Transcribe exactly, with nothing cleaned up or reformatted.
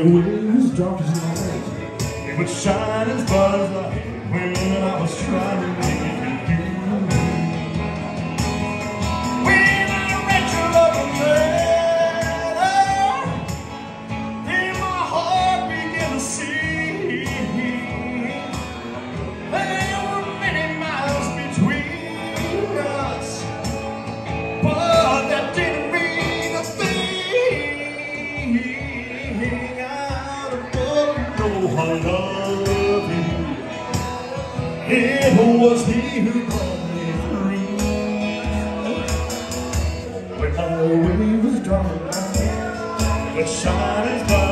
way was dark as night. It would shine as bright as light when I was trying to make it you. When I read your loving letter, then my heart began to sing. There were many miles between us, but that didn't mean a thing. I don't know how I love you. It was he who brought me free. When my way was dark and night, it would shine as bright